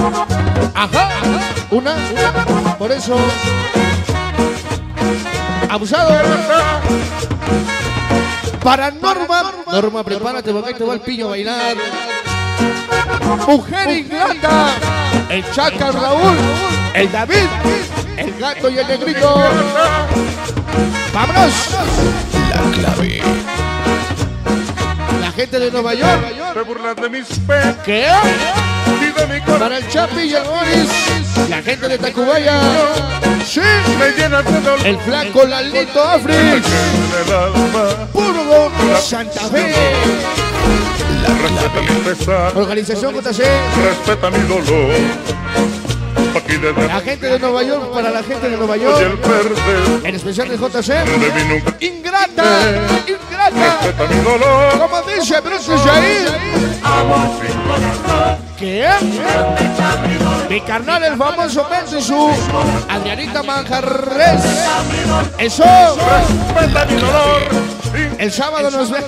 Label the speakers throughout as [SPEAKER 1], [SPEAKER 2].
[SPEAKER 1] Ajá, una, por eso. Abusado. Para Norma. Norma, prepárate porque ahí te va el pillo a bailar. Mujer ingrata. El Chaca Raúl. El David. El gato y el negrito. ¡Vámonos!
[SPEAKER 2] La clave.
[SPEAKER 1] La gente de Nueva York.
[SPEAKER 3] Te burlas de mis penas
[SPEAKER 1] ¿Qué?
[SPEAKER 3] y de mi corazón.
[SPEAKER 1] Para el Chapi y el Boris. La gente de Tacubaya. Sí.
[SPEAKER 3] Me llenas de dolor.
[SPEAKER 1] El flaco Lalito Afrix.
[SPEAKER 3] En el alma.
[SPEAKER 1] Puro Santa Fe.
[SPEAKER 3] Respeta mi pesar.
[SPEAKER 1] Organización JC.
[SPEAKER 3] Respeta mi dolor. Aquí desde
[SPEAKER 1] La gente de Nueva York, para la gente de Nueva
[SPEAKER 3] y el
[SPEAKER 1] York.
[SPEAKER 3] verde.
[SPEAKER 1] En especial el JC.
[SPEAKER 3] De mí nunca.
[SPEAKER 1] Ingrata. Ingrata.
[SPEAKER 3] Respeta mi dolor.
[SPEAKER 1] Como dice Bruce Jair. ¿Qué? Mi carnal, el famoso Mensu. Adrianita Manjarres. Eso.
[SPEAKER 3] Respeta mi dolor.
[SPEAKER 1] El sábado nos vemos.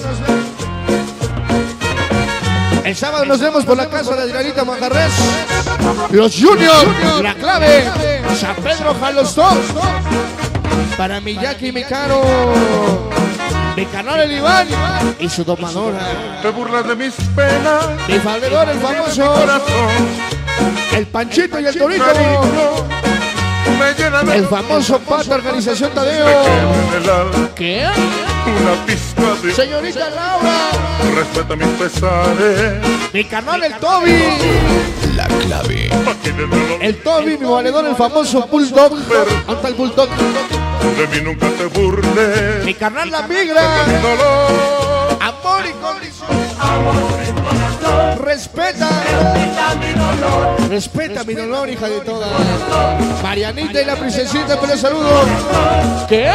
[SPEAKER 1] El sábado nos vemos por la casa de Adrianita Manjarres. Los Juniors, la clave. San Pedro Jalostón. Para mi Jackie y mi Caro. Mi canal el Iván y su domadora.
[SPEAKER 3] Te burlas de mis penas.
[SPEAKER 1] Mi valedor, el famoso.
[SPEAKER 3] Corazón.
[SPEAKER 1] El Panchito y el Torito.
[SPEAKER 3] Cariño. Me llena de
[SPEAKER 1] El famoso Pata Organización Tadeo.
[SPEAKER 3] en el alma.
[SPEAKER 1] ¿Qué?
[SPEAKER 3] Una pizca de.
[SPEAKER 1] Señorita Laura.
[SPEAKER 3] Respeta mis pesares.
[SPEAKER 1] Mi canal el Toby.
[SPEAKER 2] La clave.
[SPEAKER 3] Aquí desde los.
[SPEAKER 1] El Toby, mi valedor, el famoso Bulldog. Anta el Bulldog.
[SPEAKER 3] De mí nunca te burles.
[SPEAKER 1] Mi carnal la migra.
[SPEAKER 3] Mi dolor.
[SPEAKER 1] Amor y condición. Respeta. Respeta mi dolor, hija de todas. Marianita y la princesita, pero saludo. ¿Qué?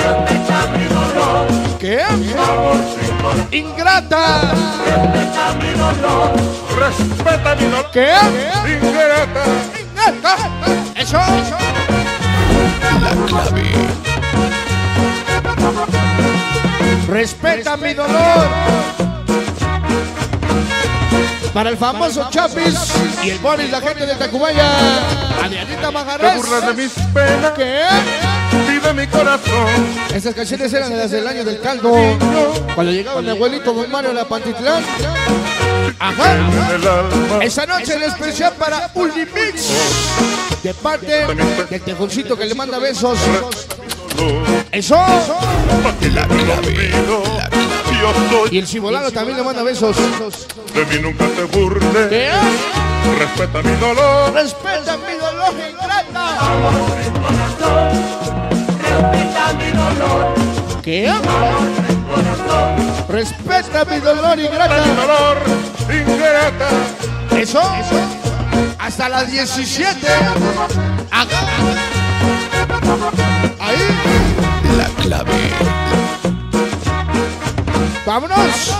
[SPEAKER 1] ¿Qué? Ingrata.
[SPEAKER 3] Respeta mi dolor.
[SPEAKER 1] ¿Qué?
[SPEAKER 3] Ingrata.
[SPEAKER 1] Ingrata. Eso.
[SPEAKER 2] La clave.
[SPEAKER 1] Respeta mi dolor. Para el famoso Chapis y el Boris, la gente de Tacubaya. Adrianita
[SPEAKER 3] Te
[SPEAKER 1] Manjarres.
[SPEAKER 3] burlas de mis penas.
[SPEAKER 1] ¿Qué?
[SPEAKER 3] Y de mi corazón.
[SPEAKER 1] Estas canciones eran desde el año del caldo. Cuando llegaba mi abuelito Don Mario a la Pantitlán. Ajá.
[SPEAKER 3] En el alma.
[SPEAKER 1] Esa noche en especial para Unimix. De parte del tejoncito que le manda besos. Eso.
[SPEAKER 2] La clave. La clave.
[SPEAKER 3] Yo soy.
[SPEAKER 1] Y el Cibolano también le manda besos.
[SPEAKER 3] De mí nunca te burles.
[SPEAKER 1] ¿Qué?
[SPEAKER 3] Respeta mi dolor.
[SPEAKER 1] Respeta mi dolor, ingrata. ¿Qué? Respeta mi dolor, ingrata.
[SPEAKER 3] Mi dolor. Ingrata.
[SPEAKER 1] Eso. Hasta las 17. Acá. Ahí.
[SPEAKER 2] La clave.
[SPEAKER 1] ¡Vámonos!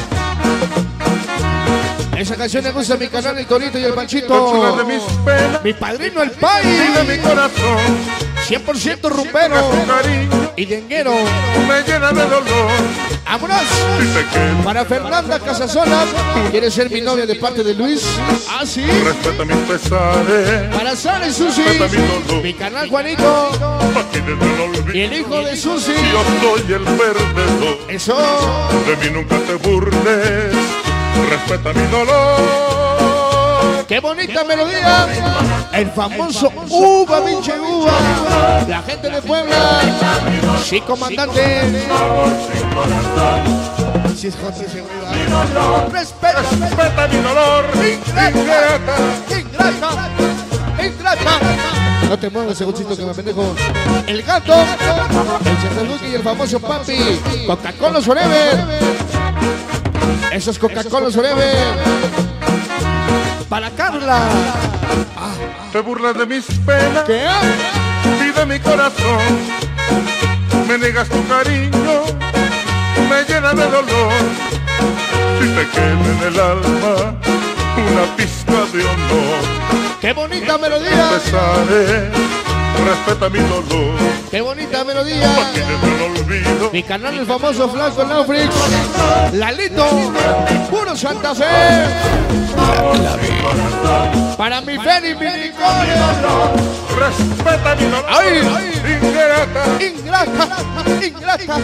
[SPEAKER 1] Esa canción le gusta a mi canal, el Torito y el
[SPEAKER 3] Te burlas de
[SPEAKER 1] Panchito.
[SPEAKER 3] mis penas.
[SPEAKER 1] Mi padrino, el
[SPEAKER 3] Y de
[SPEAKER 1] Pai.
[SPEAKER 3] mi corazón.
[SPEAKER 1] 100% rumbero
[SPEAKER 3] Tu cariño.
[SPEAKER 1] y denguero.
[SPEAKER 3] Me llena de dolor.
[SPEAKER 1] ¡Vámonos!
[SPEAKER 3] Si te quedas.
[SPEAKER 1] Para Fernanda Casasola. ¿Quieres ser mi novia de parte de Luis? Ah, sí.
[SPEAKER 3] Respeta mis pesares.
[SPEAKER 1] Para Sara y Susi. Mi canal Juanito.
[SPEAKER 3] Aquí desde el olvido.
[SPEAKER 1] Y el hijo de Susi.
[SPEAKER 3] Yo soy el perdedor.
[SPEAKER 1] Eso.
[SPEAKER 3] De mí nunca te burles. Respeta mi dolor.
[SPEAKER 1] ¡Qué bonita melodía! El famoso Uva, pinche Uva. La gente de Puebla. Sí, comandante. Sí, es José Segura. Respeta.
[SPEAKER 3] Respeta mi dolor. Ingrata.
[SPEAKER 1] Ingrata. Ingrata. No te muevas, segundito que me pendejo. El gato. El Chesaluque y el famoso papi. Coca-Cola Forever. Esos Coca-Cola Forever. Para Carla.
[SPEAKER 3] Te burlas de mis penas.
[SPEAKER 1] ¿Qué?
[SPEAKER 3] Y de mi corazón. Me negas tu cariño. Me llena de dolor. Si te queda en el alma una pizca de honor.
[SPEAKER 1] ¡Qué bonita melodía!
[SPEAKER 3] Pesaré. Respeta mi dolor.
[SPEAKER 1] ¡Qué bonita melodía!
[SPEAKER 3] Aquí desde el olvido.
[SPEAKER 1] Mi canal, el famoso Flash con Naufrix. Lalito. Puro Santa Fe. Para mi Feli, mi Nicole.
[SPEAKER 3] Respeta mi dolor.
[SPEAKER 1] ¡Ay!
[SPEAKER 3] Ingrata.
[SPEAKER 1] Ingrata.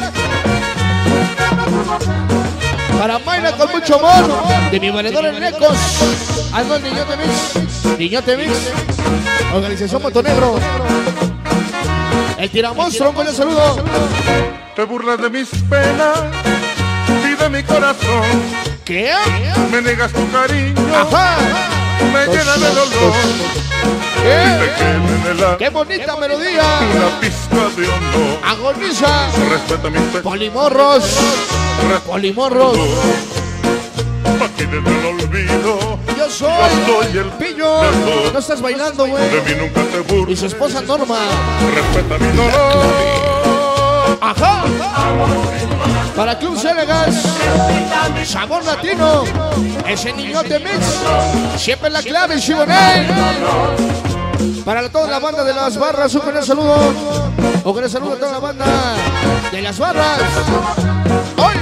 [SPEAKER 1] Para Mayra con mucho amor. De mi valedor en Necos. Algo el Niñote Mix. Niñote Mix. Organización Montenegro. El tiramonstruo, un buen saludo.
[SPEAKER 3] Te burlas de mis penas y de mi corazón.
[SPEAKER 1] ¿Qué?
[SPEAKER 3] Me negas tu cariño.
[SPEAKER 1] Ajá.
[SPEAKER 3] Me llena de dolor.
[SPEAKER 1] ¿Qué?
[SPEAKER 3] Te queda en el alma
[SPEAKER 1] ¡Qué bonita melodía!
[SPEAKER 3] una pizca de honor.
[SPEAKER 1] Agoniza.
[SPEAKER 3] Respeta mis penas.
[SPEAKER 1] Polimorros. Polimorros.
[SPEAKER 3] Aquí desde el olvido.
[SPEAKER 1] Yo soy
[SPEAKER 3] el
[SPEAKER 1] Pillo. No estás bailando,
[SPEAKER 3] De
[SPEAKER 1] güey.
[SPEAKER 3] mí nunca te
[SPEAKER 1] Y
[SPEAKER 3] burles.
[SPEAKER 1] su esposa Norma.
[SPEAKER 3] Respeta mi dolor.
[SPEAKER 1] Ajá. Para Club Senegas. Sabor latino. Ese Niñote Mix. Siempre la clave, Shiboney. Para toda la banda de las barras, un gran saludo. Un gran saludo a toda la banda de las barras. ¡Hoy!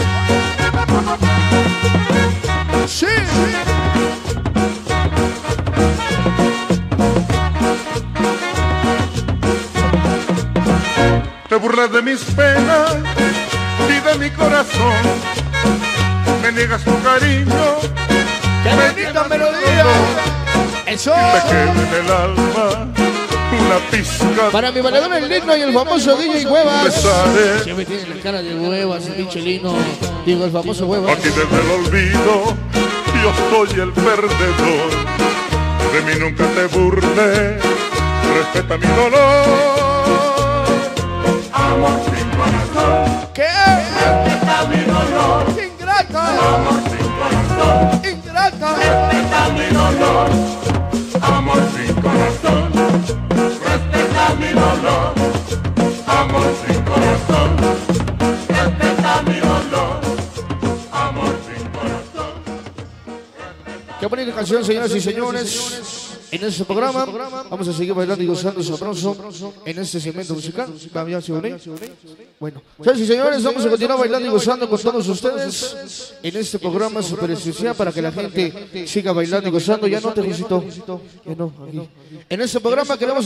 [SPEAKER 1] ¡Sí!
[SPEAKER 3] Te burlas de mis penas y de mi corazón. Me niegas tu cariño.
[SPEAKER 1] ¡Qué bonita melodía! ¡Eso!
[SPEAKER 3] Te queda en el alma una pizca.
[SPEAKER 1] Para mi valedor el Lino y el famoso DJ Huevas.
[SPEAKER 3] Besaré.
[SPEAKER 1] Siempre tiene la cara de Huevas, el pinche Lino. Digo, el famoso Huevas.
[SPEAKER 3] Aquí desde el olvido yo soy el perdedor. De mí nunca te burles. Respeta mi dolor. Amor sin corazón.
[SPEAKER 1] ¿Qué?
[SPEAKER 3] Respeta mi dolor.
[SPEAKER 1] ¡Ingrata!
[SPEAKER 3] Amor sin corazón.
[SPEAKER 1] ¡Ingrata!
[SPEAKER 3] Respeta mi dolor. Amor sin corazón. Respeta mi dolor. Amor sin corazón. Respeta mi dolor. Amor sin corazón.
[SPEAKER 1] Qué bonita canción, señoras y señores. En este programa vamos a seguir bailando y gozando sabroso en este segmento musical. Bueno, señoras y señores, vamos a continuar bailando y gozando con todos ustedes en este programa super especial para que la gente siga bailando y gozando. Ya no te visito. Ya no, aquí. En este programa queremos